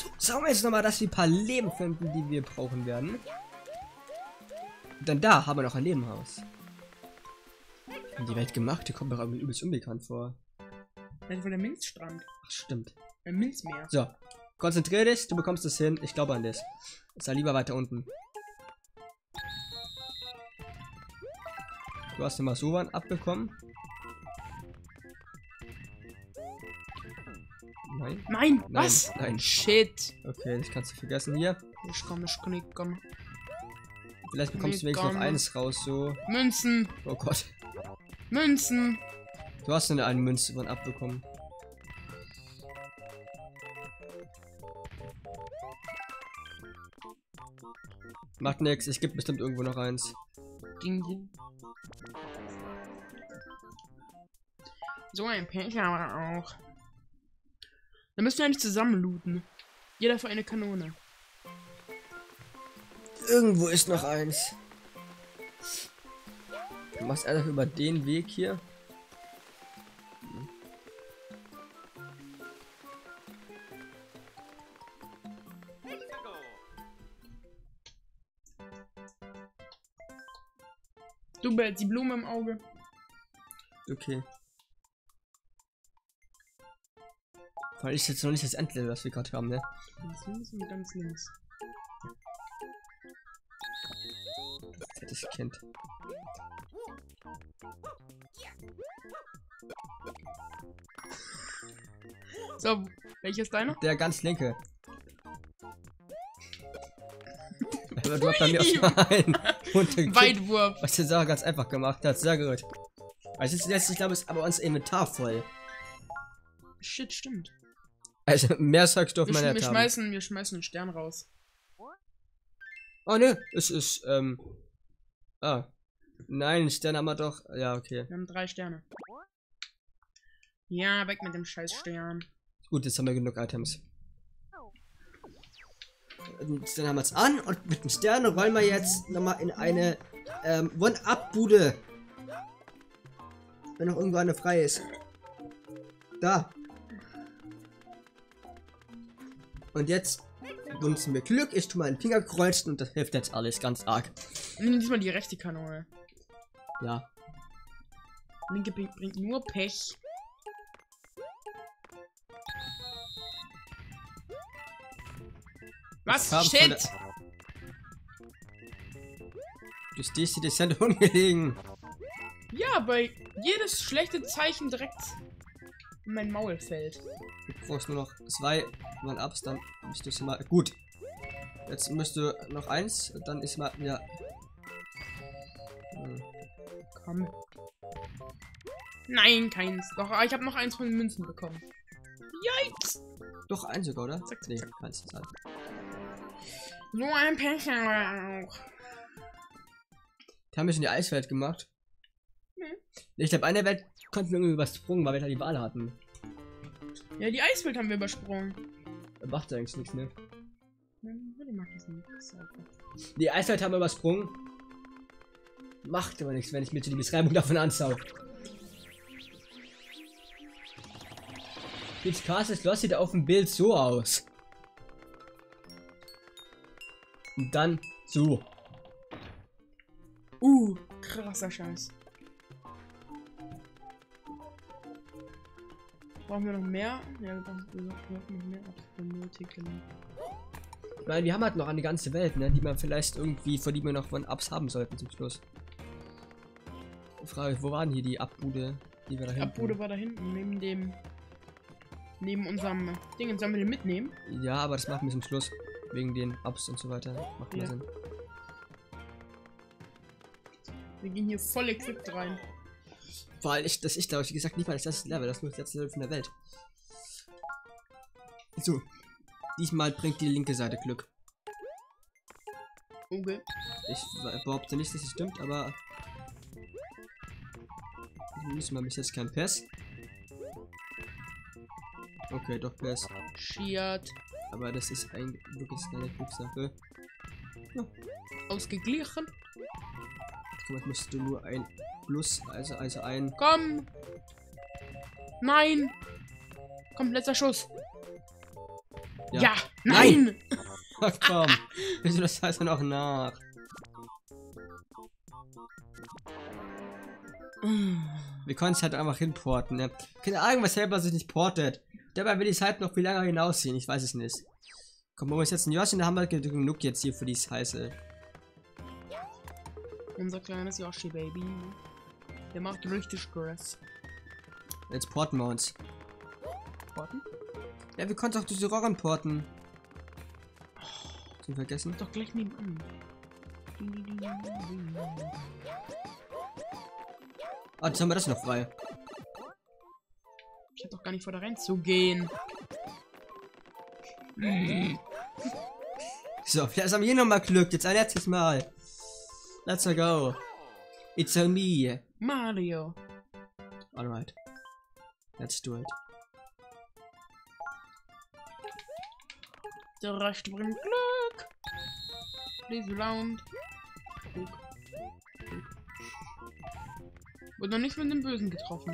So, sagen wir jetzt nochmal, dass wir ein paar Leben finden, die wir brauchen werden. Dann da haben wir noch ein Nebenhaus. Und die Welt gemacht, die kommt mir irgendwie übelst unbekannt vor. Das ist wohl der Minzstrand. Ach, stimmt. Ein Minzmeer. So, konzentrier dich, du bekommst es hin. Ich glaube an das. Sei lieber weiter unten. Du hast den Masuran abbekommen. Nein. Nein, was? Nein. Shit. Okay, das kannst du vergessen hier. Ich komm. Vielleicht bekommst du wenigstens noch eins raus, so. Münzen. Oh Gott. Münzen. Du hast nur eine Münze von abbekommen. Macht nix, ich gebe bestimmt irgendwo noch eins. Ding, ding. So ein Pech aber auch. Dann müssen wir eigentlich zusammen looten. Jeder für eine Kanone. Irgendwo ist noch eins. Du machst einfach über den Weg hier. Du behältst die Blume im Auge. Okay. Weil ich jetzt noch nicht das Endlevel, was wir gerade haben, ne? Ganz links und ganz links. Fettes Kind. So, welches ist deiner? Der ganz linke. Aber du hast bei mir auch einen runtergekickt. Weitwurf. Was der Sarah ganz einfach gemacht hat. Sehr gut. Also jetzt, ich glaube, ist aber unser Inventar voll. Shit, stimmt. Also mehr sagst du auf meiner Wir schmeißen einen Stern raus. Oh ne, es ist, ah. Nein, Stern haben wir doch. Ja, okay. Wir haben 3 Sterne. Ja, weg mit dem scheiß Stern. Gut, jetzt haben wir genug Items. Und dann haben wir es an und mit den Sternen rollen wir jetzt nochmal in eine One-Up-Bude. Wenn noch irgendwo eine frei ist. Da. Und jetzt wünschen wir Glück. Ich tue meinen Finger kreuzen und das hilft jetzt alles ganz arg. Nimm diesmal die rechte Kanone. Ja. Linke bringt nur Pech. Was? Shit! Du stehst hier dezent ungelegen. Ja, weil jedes schlechte Zeichen direkt in mein Maul fällt. Du brauchst nur noch 2 One-Ups, dann müsstest du mal. Gut. Jetzt müsste noch 1, dann ist mal. Ja. Komm. Nein, keins. Doch, ich habe noch eins von den Münzen bekommen. Yikes! Doch, 1 sogar, oder? Zack, zack, Nee, zack. keins ist halt. So ein Pech auch. Haben wir schon die Eiswelt gemacht? Nee. Ich glaube, eine Welt konnten wir irgendwie übersprungen, weil wir da die Wahl hatten. Ja, die Eiswelt haben wir übersprungen. Macht eigentlich nichts, ne? Die macht das nicht. Das ist einfach. Die Eiswelt haben wir übersprungen. Macht aber nichts, wenn ich mir die Beschreibung davon anschaue. Jetzt Castle Schloss sieht auf dem Bild so aus. Und dann so. Krasser Scheiß. Brauchen wir noch mehr? Ja, wir brauchen noch mehr benötigen. Nein, wir haben halt noch eine ganze Welt, ne, die man vielleicht irgendwie, vor die wir noch One-Ups haben sollten zum Schluss. Frage, wo waren hier die Abbude, die wir da hinten? Abbude war da hinten, neben unserem Ding. Sollen wir den mitnehmen? Ja, aber das machen wir zum Schluss. Wegen den Ups und so weiter. Macht mehr Ja. Sinn. Wir gehen hier voll equipped rein. Weil ich glaube, wie gesagt, nicht mal das letzte Level, das ist nur das letzte Level von der Welt. So. Diesmal bringt die linke Seite Glück. Okay. Ich behaupte nicht, dass es stimmt, aber müssen wir bis jetzt kein Pass. Okay, doch Pass. Schiert. Aber das ist eigentlich wirklich keine Glückssache. Ja. Ausgeglichen. Damit musst du nur ein Plus, also ein. Komm! Nein! Komm, letzter Schuss. Ja. Nein! Ach komm. Wieso das heißt dann auch nach? Wir können es halt einfach hinporten, ne? Keine Ahnung, weshalb man sich nicht portet. Dabei will ich es halt noch viel länger hinausziehen. Ich weiß es nicht. Komm, wir uns jetzt ein Yoshi, dann haben wir genug jetzt hier für die Scheiße. Unser kleines Yoshi-Baby. Der macht richtig Stress. Jetzt porten wir uns. Porten? Ja, wir konnten auch diese Rohren porten. Zu vergessen. Doch gleich nebenan. Ah, jetzt haben wir das noch frei. Ich hab doch gar nicht vor, da reinzugehen. So, vielleicht haben wir hier nochmal Glück. Jetzt ein letztes Mal. Let's go. It's on me. Mario. Alright. Let's do it. Der Rechte bringt Glück. Please round. Wurde noch nicht mit dem Bösen getroffen.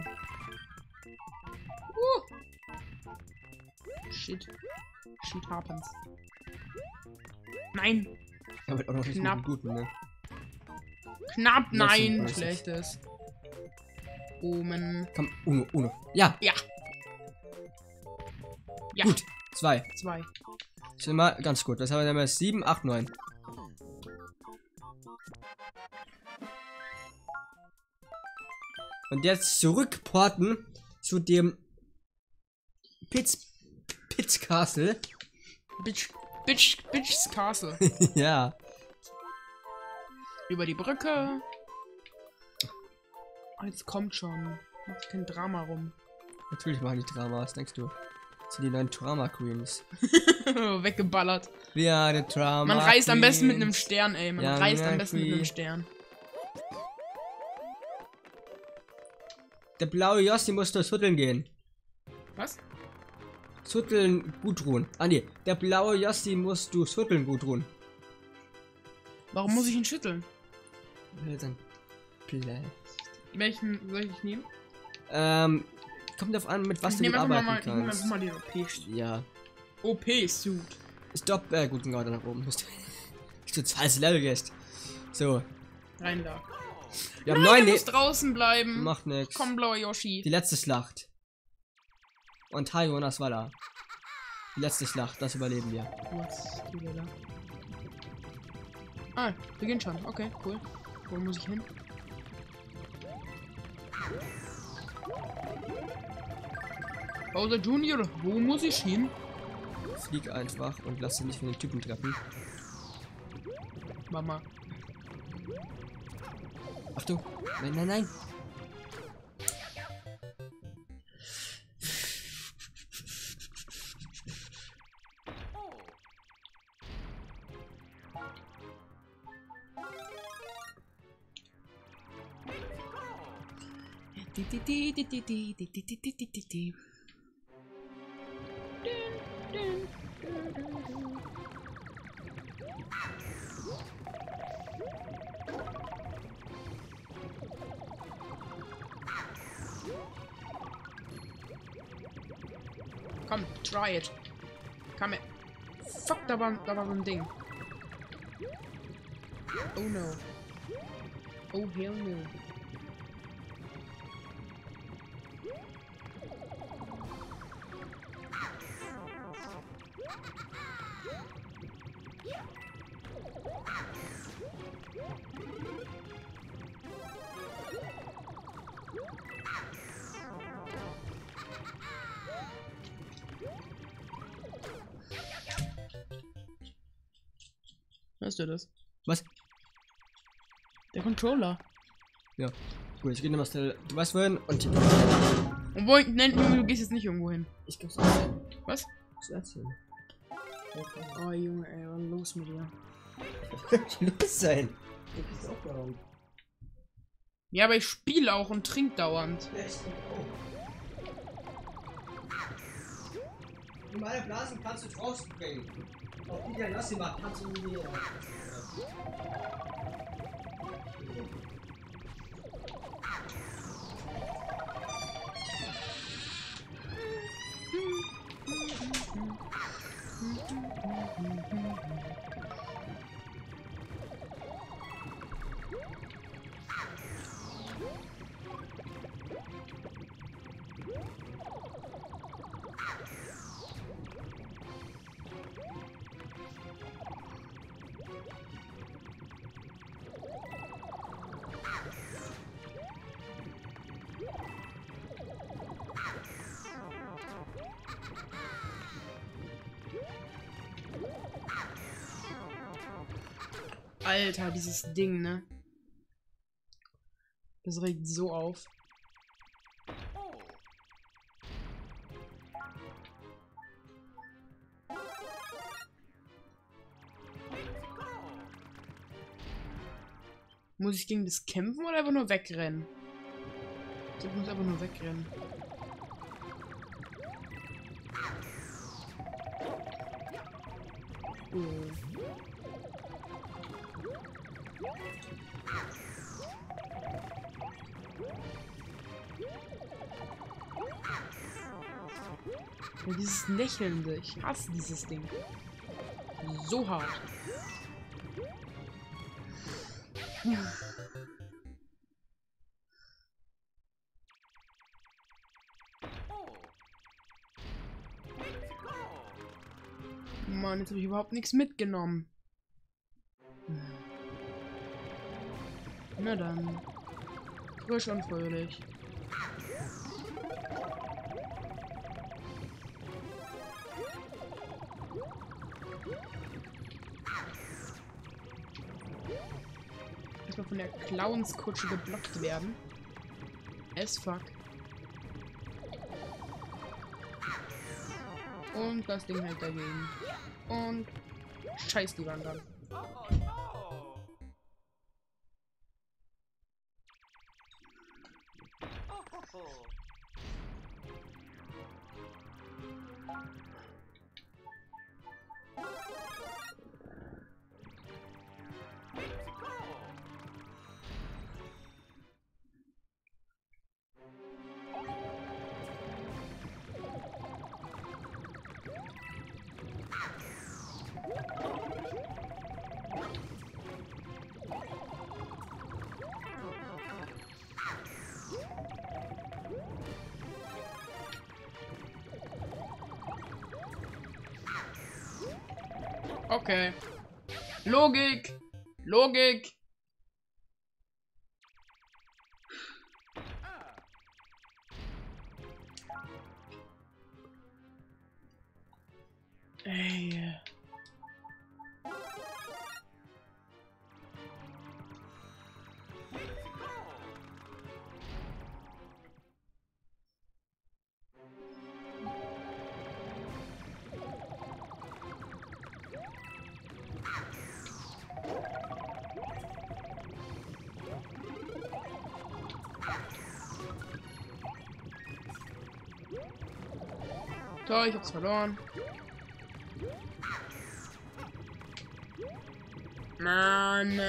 Shit. Shit happens. Nein. Aber auch noch nicht Knapp. mit dem Guten, ne? Knapp, nein. 36. Schlechtes. Omen. Komm, Uno. Ja, Ja. Ja. gut. 2. 2. Sind mal ganz gut. Das haben wir dann 7, 8, 9. Und jetzt zurückporten zu dem Pitz Castle. Bitch's Castle. Ja. Über die Brücke. Oh, jetzt kommt schon. Macht kein Drama rum. Natürlich machen die Drama, was denkst du? Das sind die neuen Drama Queens. Weggeballert. Ja, der Drama Man reist am besten mit einem Queens. Stern, ey. Man Ja, reist ja, am besten mit einem Queen. Stern. Der blaue Yoshi muss durch Schütteln gehen. Was? Schütteln Gudrun. Ah ne, der blaue Yoshi muss du Schütteln Gudrun. Warum muss ich ihn schütteln? Welchen soll ich nehmen? Kommt drauf an, mit was Ich du nehme gut einfach arbeiten mal, kannst. den OP-Suit. Ja. OP-Suit. Stopp, guten Gott, nach oben. Ich totales Level gehst. So. Rein da. Wir haben Nein, 9 du musst draußen bleiben. Macht nix. Komm, blauer Yoshi. Die letzte Schlacht. Und hi, Jonas war da. Die letzte Schlacht, das überleben wir. Was tut er da? Ah, beginnt schon. Okay, cool. Wo muss ich hin? Bowser Junior, wo muss ich hin? Flieg einfach und lass dich nicht von den Typen treffen. Mama. Achtung. Nein, nein, nein. Komm, try it. Komm her. Fuck, da war so ein Ding. Oh no. Oh hell no. Hörst du das? Was? Der Controller. Ja. Gut, ich gehe nochmal schnell. Du weißt wohin und ich. Obwohl, nein, Junge, du gehst jetzt nicht irgendwo hin. Ich gib's erzählen. Was? Was erzählen? Oh Junge, ey, was ist los mit dir? Los sein. Du bist auch dauernd. Ja, aber ich spiele auch und trink dauernd. Ja, ich auch. Meine Blasen kannst du draußen bringen. Auf die der Lassi macht, kannst du nie. Alter, dieses Ding, ne? Das regt so auf. Muss ich gegen das kämpfen oder einfach nur wegrennen? Ich muss einfach nur wegrennen. Oh. Ja, dieses Lächelnde. Ich hasse dieses Ding. So hart. Mann, jetzt habe ich überhaupt nichts mitgenommen. Na dann. Frisch und fröhlich. Erstmal von der Clownskutsche geblockt werden. As fuck. Und das Ding hält dagegen. Und scheiß die Wand an. Okay. Logik. Logik. Ey. Toll, ich hab's verloren. Mann.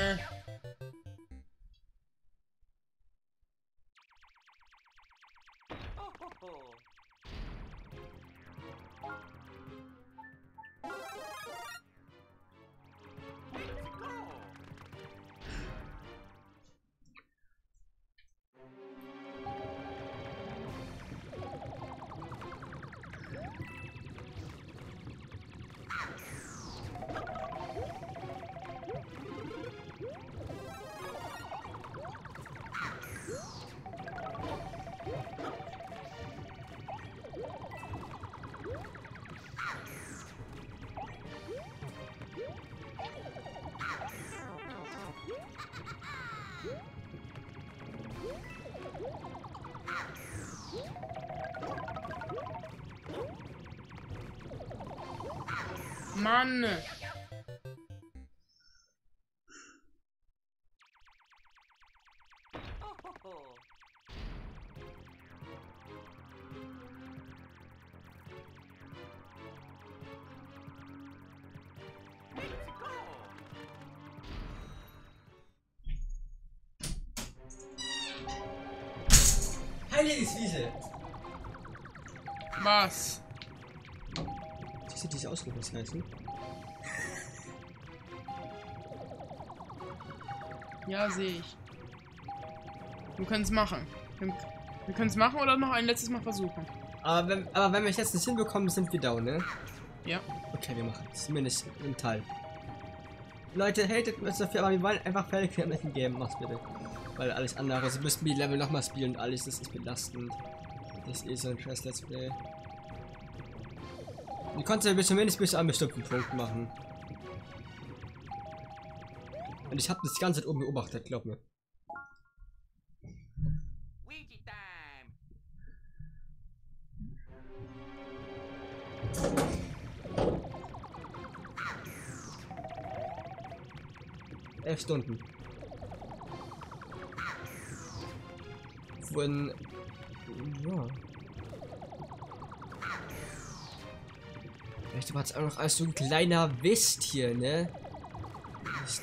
Mann. Heiliges Wiese! Was? Siehst du diese Ausrufungszeichen? Ja, sehe ich. Wir können es machen. Wir können es machen oder noch ein letztes Mal versuchen. Aber wenn wir es jetzt nicht hinbekommen, sind wir down, ne? Ja. Okay, wir machen es. Zumindest im Teil. Leute, hatet uns dafür, aber wir wollen einfach fertig werden mit dem Game. Mach's bitte. Weil alles andere, sie müssen die Level nochmal spielen und alles, das ist belastend. Das ist so ein scheiß Let's Play. Die konnte zumindest bis zu einem bestimmten Punkt machen. Und ich habe das ganze Zeit oben beobachtet, glaub mir. Elf Stunden. Von... Ja. Vielleicht war es auch noch als so ein kleiner Wist hier, ne? Mist.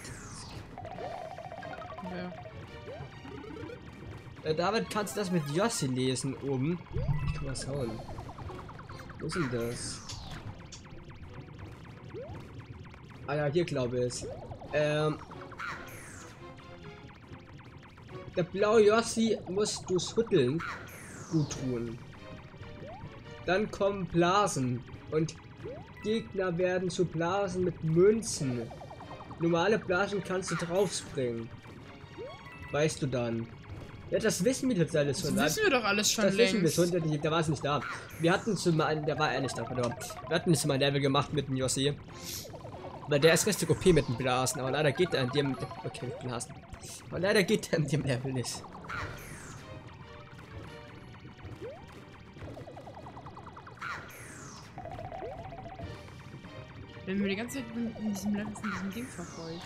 Ja. David, kannst du das mit Jossi lesen oben? Ich kann was hauen. Wo ist denn das? Ah ja, hier glaube ich. Der blaue Jossi musst du schütteln. Gut tun. Dann kommen Blasen. Und Gegner werden zu Blasen mit Münzen. Normale Blasen kannst du draufspringen. Weißt du dann. Ja, das wissen wir jetzt alles schon. Das wissen wir doch alles schon das längst. Wissen wir schon, der war es nicht da. Wir hatten schon mal, der war ehrlich da, pardon. Wir hatten schon mal ein Level gemacht mit dem Jossi. Weil der ist richtig OP mit dem Blasen, aber leider geht er in dem... Okay, mit Blasen. Aber leider geht er in dem Level nicht. Wenn wir die ganze Zeit in diesem Level von diesem Ding verfolgt.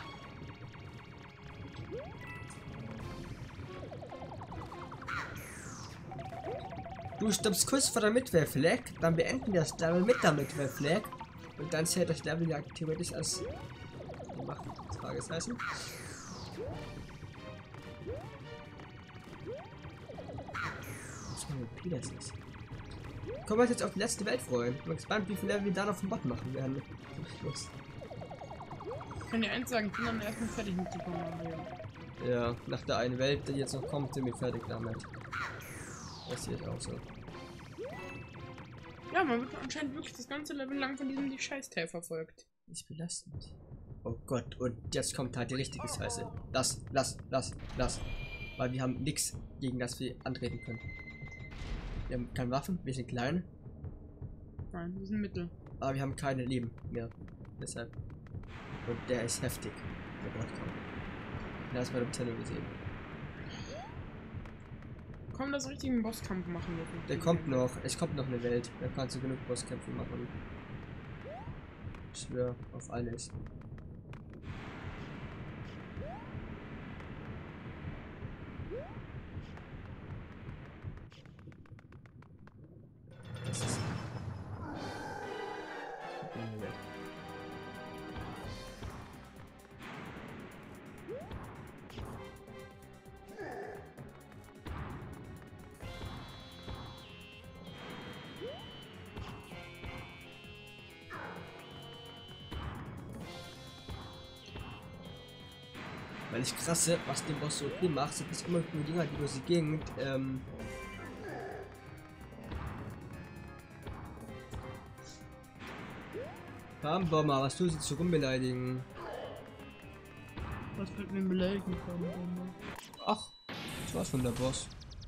Du stirbst kurz vor der Midway-Flag, dann beenden wir das Level mit der Midway-Flag. Und dann zählt das Level ja theoretisch als gemacht. Fragezeichen. Wie das ist. Können wir uns jetzt auf die letzte Welt freuen. Ich bin gespannt, wie viele Level wir da auf dem Bot machen werden. Schluss. Ich kann dir eins sagen, ich bin dann erstmal fertig mit Super Mario. Ja, nach der einen Welt, die jetzt noch kommt, sind wir fertig damit. Das hier ist auch so. Ja, man wird anscheinend wirklich das ganze Level lang von diesem Scheißteil verfolgt. Ist belastend. Oh Gott, und jetzt kommt halt die richtige Scheiße. Lass. Weil wir haben nichts, gegen das wir antreten können. Wir haben keine Waffen, wir sind klein. Nein, wir sind Mittel. Aber wir haben keine Leben mehr. Deshalb. Und der ist heftig. Der Botkampf. Da ist bei dem Channel gesehen. Komm, das richtigen Bosskampf machen wir. Der kommt noch. Es kommt noch eine Welt. Da kannst du genug Bosskämpfe machen. Ich schwör auf alles. Das ist eine Welt. Weil ich krasse, was den Boss so viel macht, sind das immer nur Dinger, die durch die Gegend, Farmbomber, was tust du zu rumbeleidigen? Was könnten wir beleidigen, Farmbomber? Ach, das war's von der Boss.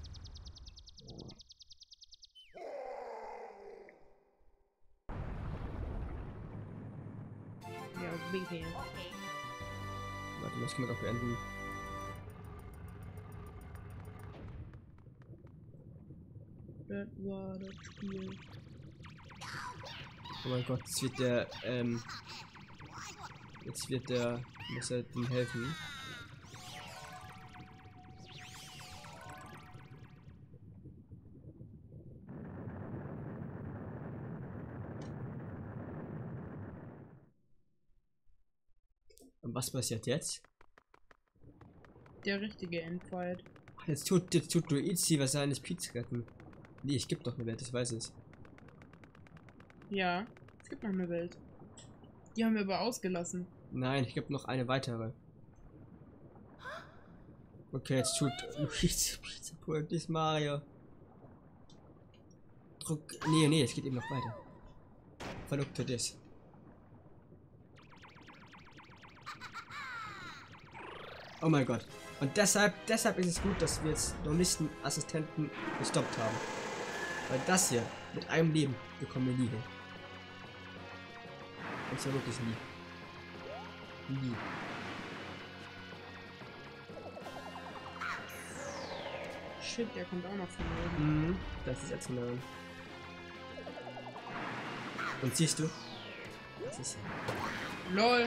Ja, bitte. Warte, das kann man doch beenden. Das war das Spiel. Oh mein Gott, jetzt wird der, muss er ihm helfen. Und was passiert jetzt? Der richtige Endfight. Ach, jetzt tut Luigi wahrscheinlich Pizza retten. Nee, ich geb doch eine Welt, das weiß ich. Ja, es gibt noch eine Welt. Die haben wir aber ausgelassen. Nein, ich gebe noch eine weitere. Okay, jetzt tut Luigi Pizza dies Mario. Druck. Nee, es geht eben noch weiter. Verrückte das. Oh mein Gott. Und deshalb ist es gut, dass wir jetzt noch nicht einen Assistenten gestoppt haben. Weil das hier mit einem Leben bekommen wir nie hin. Und zwar wirklich nie. Nie. shit, der kommt auch noch von oben. Mhm, das ist jetzt genau. Und siehst du? Das ist. LOL.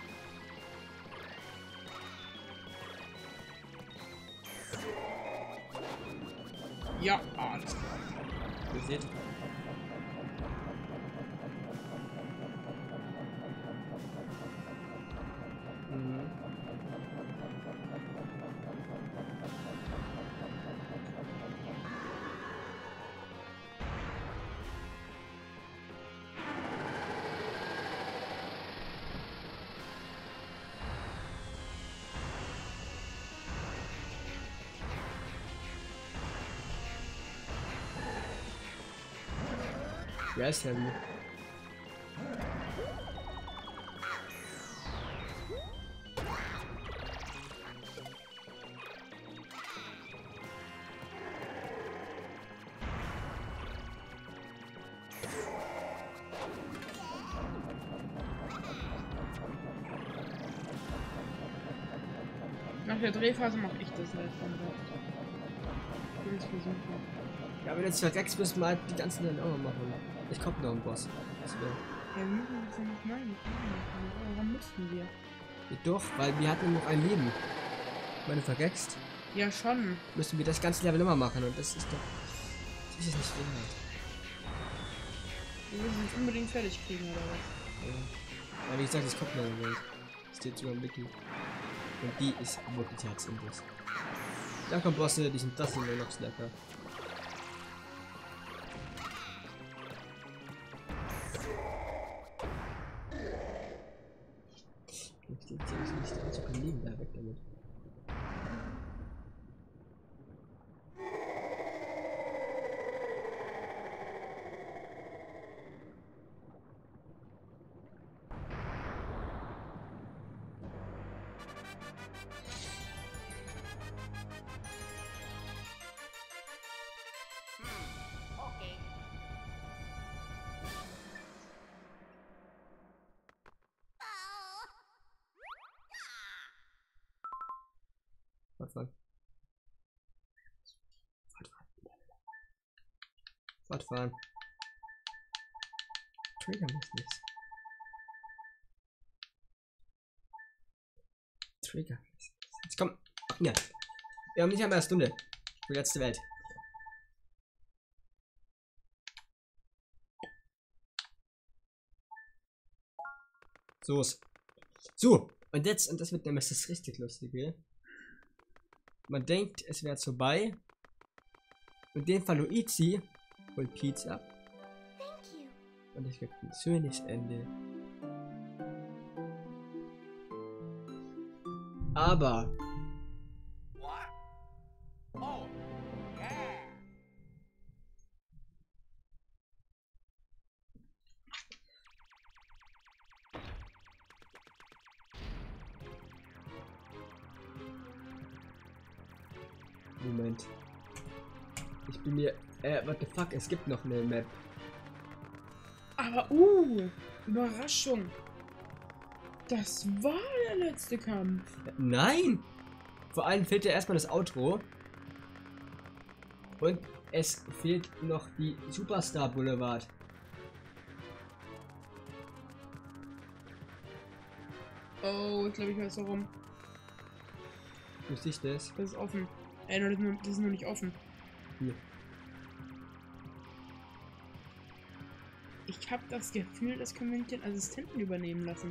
Ja, alles klar. Ihr seht. Mhm. Wer ist denn? Nach der Drehphase mache ich das halt von dort. Ich will es versuchen. Ja, wenn jetzt verreckst, müssen wir halt die ganzen dann auch noch machen. Ich komm noch einen Boss. Das wär. Ja, wir müssen das ja nicht meinen. Warum müssten wir? Ja, doch, weil wir hatten noch ein Leben. Wenn du verreckst, Ja, schon. müssen wir das ganze Level immer machen und das ist doch. Das ist nicht wert. Wir müssen es unbedingt fertig kriegen, oder was? Ja. Aber wie gesagt, es kommt noch eine Welt. Steht sogar im Wiki. Und die ist wirklich herzindes. Da kommen Bosse, die sind das sind nur noch lecker. Ich denke, die ist nicht so kein Leben da weg damit. Fortfahren. Fortfahren. Trigger mich nicht. Trigger mich. Jetzt komm. Ja. Wir haben nicht einmal eine Stunde. Die letzte Welt. So ist. So. Und jetzt, und das wird nämlich das richtig Lustige. Man denkt, es wäre vorbei. In dem Fall Luigi holt Pizza. Und es gibt ein schönes Ende. Aber. Moment. Ich bin mir. What the fuck? Es gibt noch eine Map. Aber, Überraschung. Das war der letzte Kampf. Nein! Vor allem fehlt ja erstmal das Outro. Und es fehlt noch die Superstar Boulevard. Oh, ich glaube, ich weiß warum. Wusste ich das? Das ist offen. Das ist nur nicht offen. Hier. Ich habe das Gefühl, das können wir nicht den Assistenten übernehmen lassen.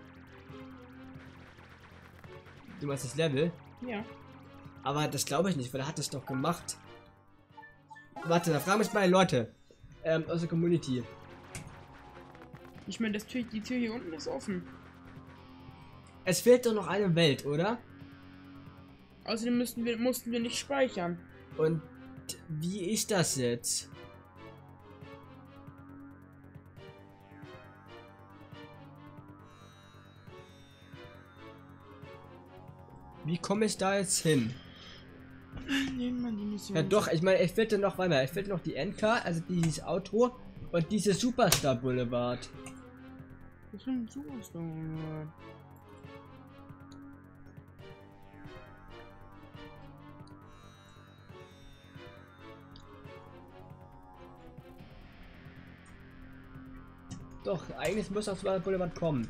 Du meinst das Level? Ja. Aber das glaube ich nicht, weil er hat das doch gemacht. Warte, da fragen mich meine Leute. Aus der Community. Ich meine, die Tür hier unten ist offen. Es fehlt doch noch eine Welt, oder? Außerdem mussten wir nicht speichern. Und wie ist das jetzt? Wie komme ich da jetzt hin? Nehmen wir die Mission. Ja doch, ich meine, es fehlt noch, warte mal, es fehlt noch die Endcard, also dieses Outro und diese Superstar Boulevard. Was für ein Superstar? eigentlich muss auf Twilight Boulevard kommen.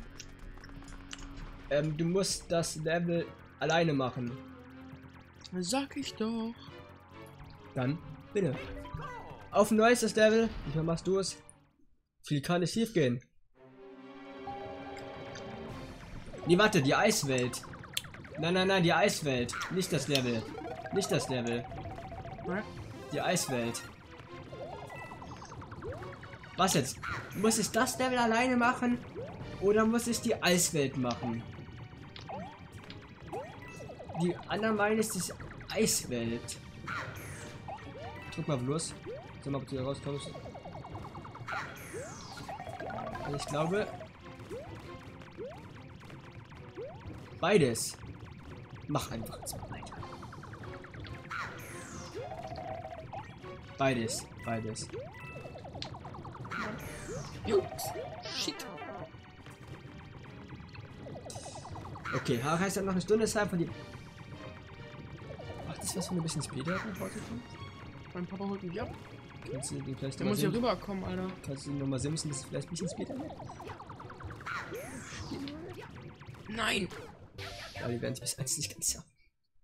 Du musst das Level alleine machen. Sag ich doch. Dann, bitte. Auf ein neues Level. Wie machst du es? Viel kann nicht schief gehen. Nee, warte, die Eiswelt. Nein, die Eiswelt. Nicht das Level. Nicht das Level. Die Eiswelt. Was jetzt? Muss ich das Level alleine machen? Oder muss ich die Eiswelt machen? Die anderen meinen es ist die Eiswelt. Drück mal los. Sag mal, ob du hier rauskommst. Ich glaube... Beides. Mach einfach so weiter. Beides. Shit. Okay, heißt dann noch eine Stunde Zeit von die... Macht das was, wenn du ein bisschen später nach Hause kommst? Mein Papa holt mich ab. Kannst du den vielleicht Der muss hier rüberkommen, Alter. Kannst du nochmal Simpson, das ist vielleicht ein bisschen später wird? Nein. Ja, die werden es bis jetzt nicht ganz schaffen.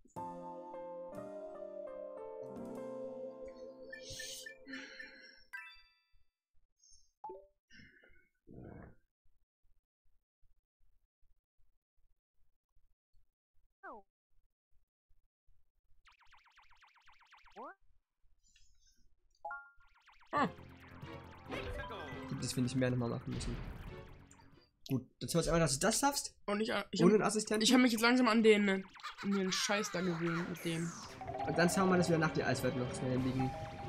Das will ich mehr nochmal machen müssen. Gut, jetzt hört es einmal, dass du das schaffst. Und Ohne einen Assistenten. Ich habe mich jetzt langsam an den Scheiß da gewöhnt mit dem. Und dann schauen wir, dass wir nach der Eiswelt noch schnell liegen.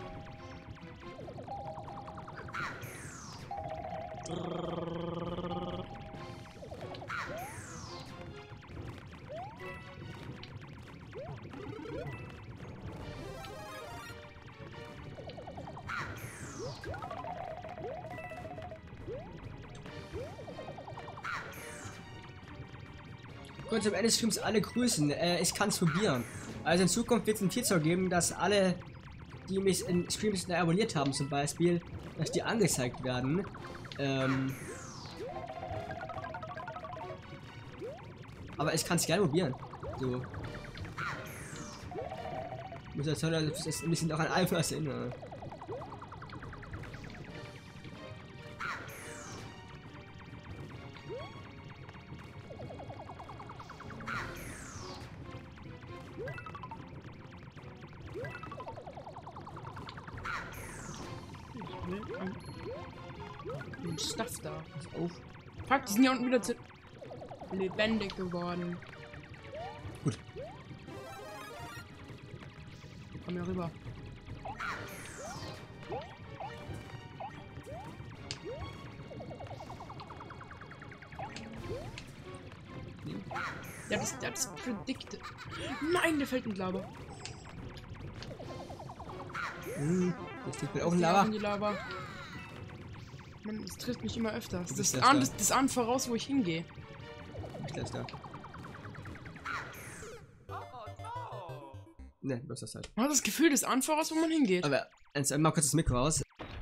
Kurz am Ende des Streams alle grüßen. Ich kann es probieren. Also in Zukunft wird es ein Feature geben, dass alle, die mich in Streams abonniert haben zum Beispiel, dass die angezeigt werden. Aber ich kann es gerne probieren. So. Muss das ist ein bisschen auch an Einfluss erinnern. Stuff da. Auf. Fuck, die sind hier unten wieder zu lebendig geworden. Gut. Komm hier rüber. Der ist predicted. Nein, der fällt in die Lava. Das liegt mir auch in Lava. In die Lava. Mann, das trifft mich immer öfters. Das ahnt voraus, wo ich hingehe. Ich lasse da. Ne, du hast das halt. Man hat das Gefühl, das ahnt voraus, wo man hingeht. Aber jetzt mal kurz das Mikro aus.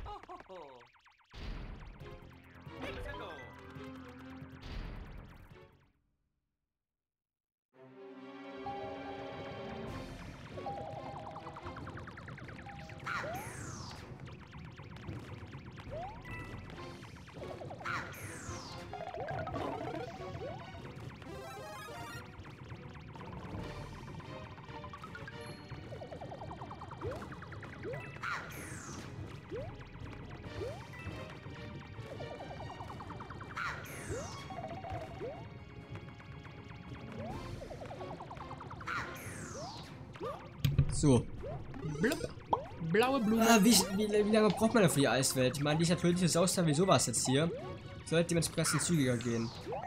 So. Blub. Blaue Blume. Wie lange braucht man denn für die Eiswelt? Ich meine, die ist natürlich so aussah wie sowas jetzt hier. Sollte dementsprechend zügiger gehen.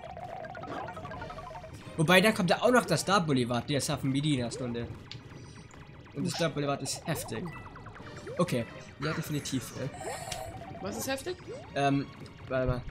Wobei, da kommt ja auch noch das Star Boulevard. Der schaffen wir die in der Stunde. Und das Star Boulevard ist heftig. Okay, ja, definitiv. Was ist heftig? Warte mal.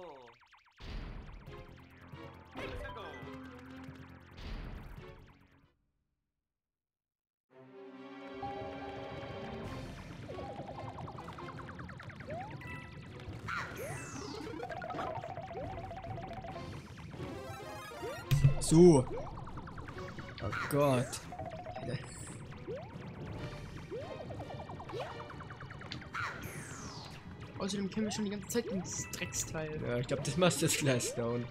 So. Oh Gott. Außerdem kennen wir schon die ganze Zeit ins Drecksteil. Ja, ich glaube, das machst du jetzt gleich down.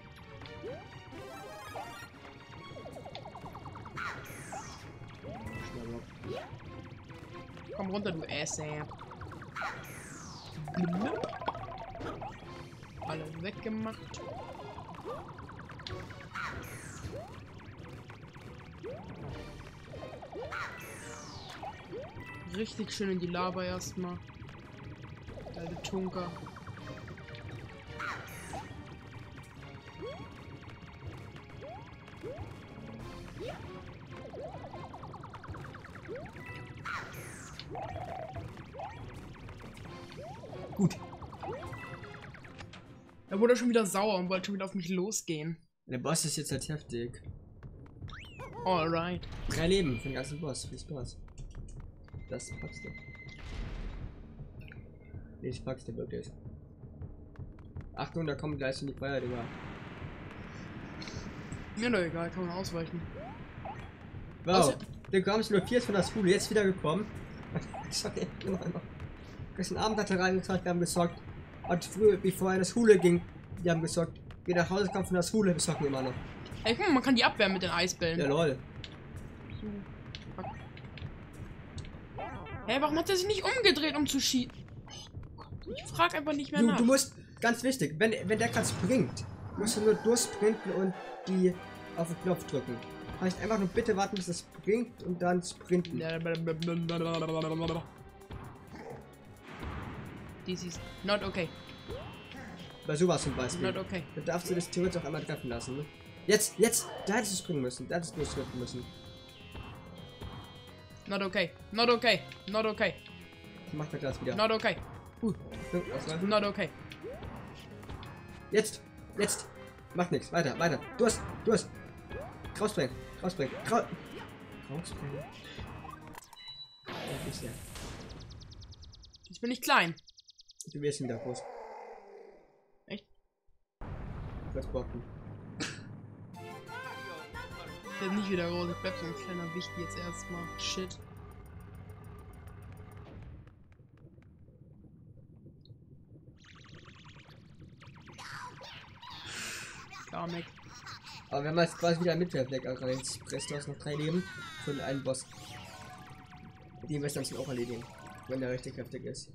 Komm runter, du Asse. Alle weggemacht. Richtig schön in die Lava erstmal. Alte Tunker. Gut. Er wurde schon wieder sauer und wollte schon wieder auf mich losgehen. Der Boss ist jetzt halt heftig. Alright. 3 Leben für den ganzen Boss. Viel Spaß. Das packst du. Nee, ich pack's dir wirklich. Achtung, da kommen gleich schon die Feuerdinger. Mir doch egal, kann man ausweichen. Wow, du kommst nur 4 von der Schule, jetzt wieder gekommen. Sorry, immer noch. Gestern Abend hat er reingezeigt, wir haben gesagt. Und früh, bevor er in die Schule ging, wir haben gesagt, wie nach Hause kommt von der Schule, wir zocken immer noch. Ey, guck mal, man kann die abwehren mit den Eisbällen. Ja, lol. Hey, warum hat er sich nicht umgedreht, um zu schießen? Ich frag einfach nicht mehr nach. Du musst, ganz wichtig, wenn der gerade springt, musst du nur durchsprinten und die auf den Knopf drücken. Heißt einfach nur bitte warten, bis es springt und dann sprinten. This is not okay. Bei sowas zum Beispiel. Not okay. Da darfst du das theoretisch auch einmal treffen lassen. Ne? Jetzt, da hättest du springen müssen, da hättest du durchspringen müssen. Not okay. Not okay. Not okay. Macht er das wieder. Not okay. Not okay. Jetzt. Macht nichts. Weiter. Du hast. Rausbringen. Rausbringen. Ja, ist ja. Jetzt bin ich klein. Du wirst wieder groß. Echt? Was bocken. Ich bin nicht wieder groß. Ich bleib so ein kleiner Wicht jetzt erstmal. Shit. Garmick. Aber wenn man jetzt quasi wieder mit Fleck erreicht, presst du hast noch 3 Leben für einen Boss. Die müssen dann auch erledigen, wenn der richtig heftig ist.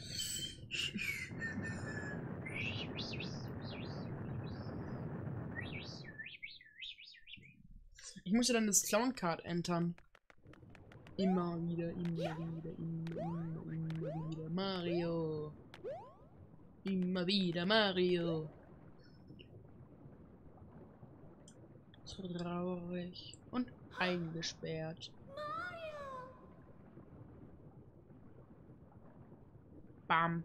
Ich musste dann das Clown Card entern. Immer wieder. Mario. Immer wieder Mario. Traurig und eingesperrt. Bam.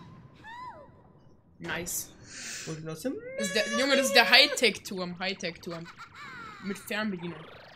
Nice. Und das ist Junge, das ist der Hightech-Turm. Hightech-Turm. Mit Fernbedienung.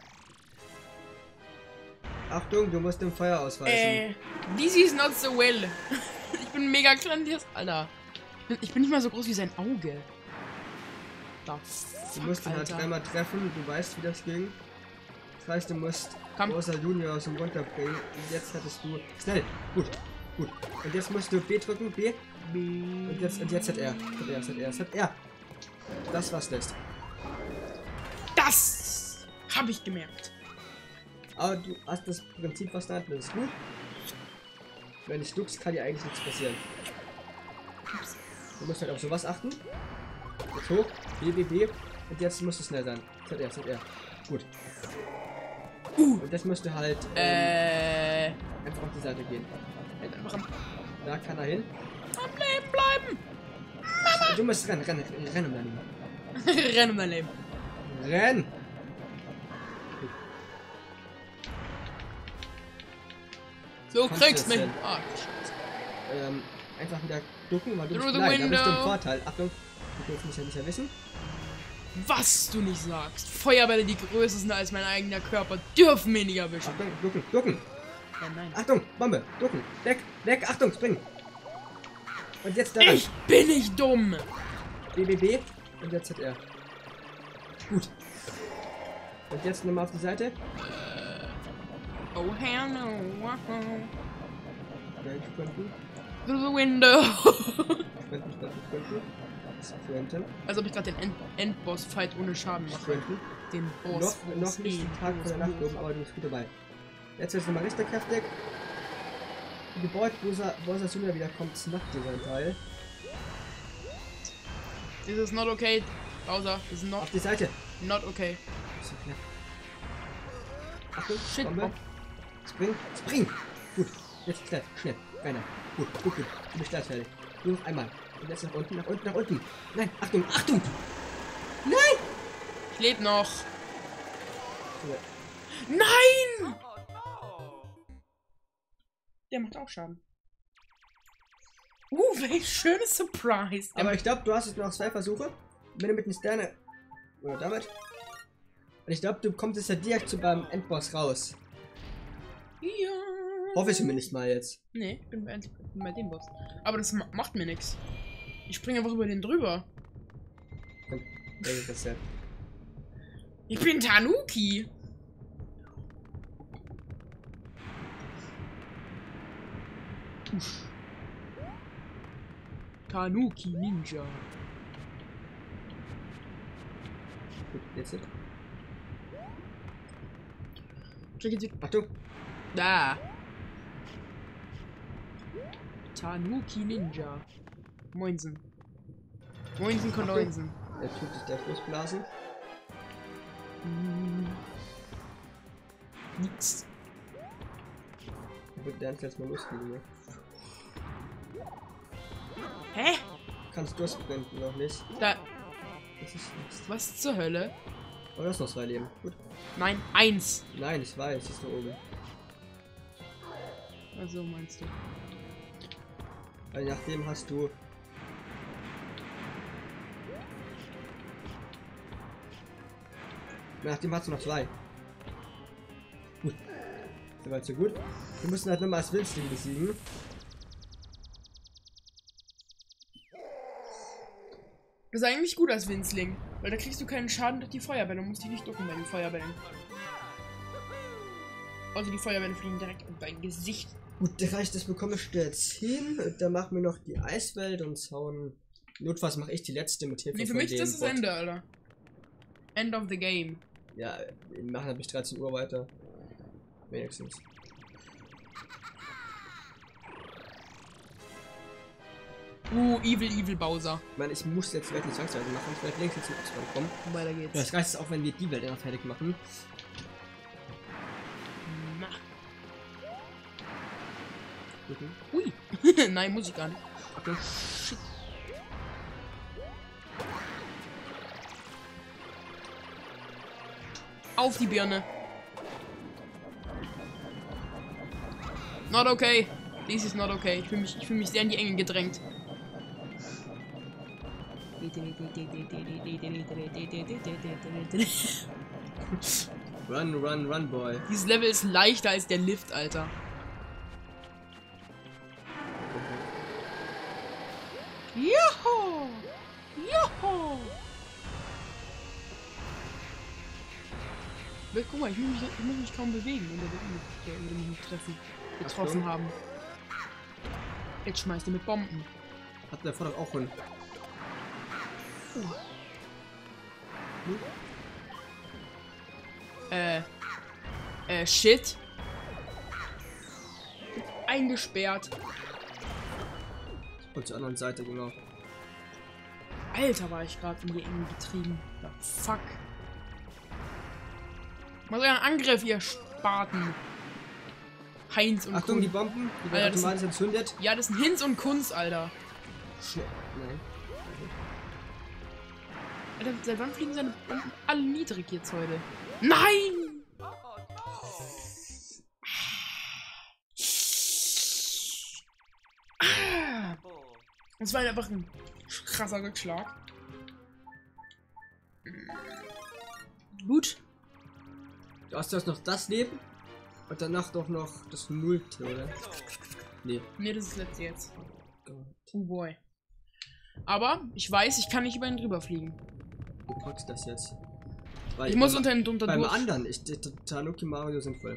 Achtung, du musst dem Feuer ausweichen. This is not so well. Ich bin mega klein, Alter. Ich bin nicht mal so groß wie sein Auge. Da. Du musst ihn halt 3-mal treffen, du weißt, wie das ging. Das heißt, du musst großer Junior aus dem runterbringen. Und jetzt hattest du. Schnell! Gut. Und jetzt musst du B drücken, B. Und jetzt hat er. Hat er. Das war's lässt. Das habe ich gemerkt. Aber du hast das Prinzip verstanden, das ist gut. Wenn ich duckst, kann dir eigentlich nichts passieren. Du musst halt auf sowas achten. Jetzt hoch, B. Und jetzt musst du schnell sein. Jetzt hat er. Gut. Und jetzt musst du halt einfach auf die Seite gehen. Da kann er hin. Am Leben bleiben! Du musst rennen um dein Leben. Renn um dein Leben. Renn! So Kommst kriegst du mich. jetzt Ah, Einfach wieder ducken, weil du Through bist the klein. Da bist du im window. Vorteil. Achtung, du kannst mich ja nicht erwischen. Was du nicht sagst. Feuerbälle, die größer sind als mein eigener Körper, dürfen mich nicht erwischen. Achtung, ducken, ducken. Nein. Achtung, Bombe, ducken. Weg, weg, Achtung, springen. Und jetzt daran. Ich bin nicht dumm. BBB. Und jetzt hat er. Gut. Und jetzt nochmal auf die Seite. Oh hell no. Ja, sprinten. Through the window. Sprinten. Sprinten. Als ob ich gerade den Endboss-Fight ohne Schaden mache. Sprinten. Den Boss. Noch nicht die Tag von der Nacht oben, aber du bist gut dabei. Jetzt wird es nochmal richtig kräftig. Die Gebäude, wo Sasuna wieder kommt, ist Nachtdesign Teil. This is not okay. Bowser, this is not, Auf die Seite. not okay. So knapp. Achtung, Shit, Bombe. Spring, spring! Gut, jetzt schnell, schnell, reiner. Gut. Du bist gleich fertig. Nur noch einmal. Und jetzt nach unten, nach unten, nach unten. Nein, Achtung, Achtung! Nein! Ich lebe noch. So, Nein! Der macht auch Schaden. Welch schönes Surprise. aber ich glaube, du hast jetzt noch 2 Versuche. Wenn du mit den Sterne. Oder damit. Und ich glaube, du kommst jetzt ja direkt beim Endboss raus. Ja. Hoffe ich zumindest mal jetzt. Nee, ich bin bei dem Boss. Aber das macht mir nichts. Ich springe einfach über den drüber. Wer ist das denn? Ich bin Tanuki. Uff. Tanuki Ninja. Gut, jetzt nicht. Check. Achtung! Da. Tanuki Ninja. Moinsen. Moinsen Kondoinsen. Er tut sich gleich losblasen. Nix. Ich würde Dance jetzt mal loslegen, ne? Hä? Kannst du sprinten noch nicht. Da. Das ist nichts. Was zur Hölle? Aber du hast noch 2 Leben. Gut. Nein, 1. Nein, ich weiß, ist da oben. Also meinst du. Weil nachdem hast du. Nachdem hast du noch 2. Gut. Soweit so gut. Wir müssen halt nochmal das Winzling besiegen. Das ist eigentlich gut als Winzling, weil da kriegst du keinen Schaden durch die Feuerbälle und musst dich nicht ducken bei den Feuerbällen. Also die Feuerbälle fliegen direkt in dein Gesicht. Gut, der reicht, das bekomme ich jetzt hin. Und dann machen wir noch die Eiswelt und hauen. Notfalls mache ich die letzte mit Hilfe Nee, für von mich ist dem das das Bot. Ende, Alter. End of the game. Ja, wir machen dann bis 13 Uhr weiter. Wenigstens. Evil Bowser. Ich meine, ich muss jetzt wirklich Zwangsweise machen. Ich werde längst zum Abspann kommen. Weiter geht's. Ja, das reicht auch, wenn wir die Welt immer fertig machen. Na. Gucken. Ui. Nein, muss ich gar nicht. Okay. Shit. Auf die Birne. Not okay. Dies ist not okay. Ich fühl mich sehr in die Enge gedrängt. Run, boy. Dieses Level ist leichter als der Lift, Alter. Juhu! Juhu! Guck mal, ich muss mich kaum bewegen und der wird mich nicht getroffen haben. Jetzt schmeißt er mit Bomben. Hat der Vorder auch einen. Shit. Eingesperrt. Und zur anderen Seite, genau. Alter, war ich gerade in die Enge getrieben. Ja, fuck. Mal euren Angriff, ihr Spaten. Heinz und Achtung, Kunz. die Bomben, die Alter, werden das automatisch entzündet. Ja, das sind Hinz und Kunz, Alter. Nein. Alter, seit wann fliegen seine Bomben alle niedrig jetzt heute? Nein! Das war halt einfach ein krasser Rückschlag. Gut. Du hast jetzt noch das Leben und danach doch noch das Nullte, oder? Nee. Nee, das ist das letzte jetzt. Oh boy. Aber ich weiß, ich kann nicht über ihn drüber fliegen. Du packst das jetzt. Weil Ich muss unter durch. Beim anderen ist der Tanuki Mario sinnvoll.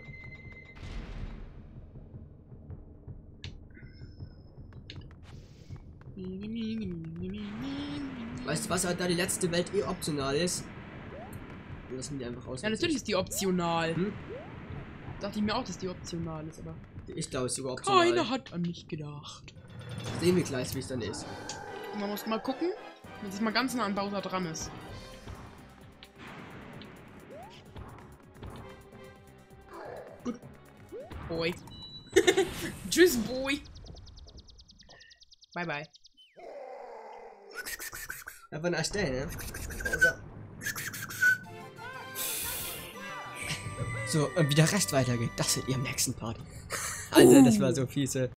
Weißt du, was halt da die letzte Welt eh optional ist? Wir lassen die einfach aus. Ja, natürlich ist die optional. Hm? Dachte ich mir auch, dass die optional ist, aber Ich glaube, es ist sogar optional. keiner hat an mich gedacht. Sehen wir gleich, wie es dann ist. Und man muss mal gucken, wenn es mal ganz nah an Bowser dran ist. Gut. Boy. Tschüss, Boy. Bye, bye. Einfach eine Stelle, ne? So, und wie der Rest weitergeht, das seht ihr im nächsten Part. Also, das war so fiese.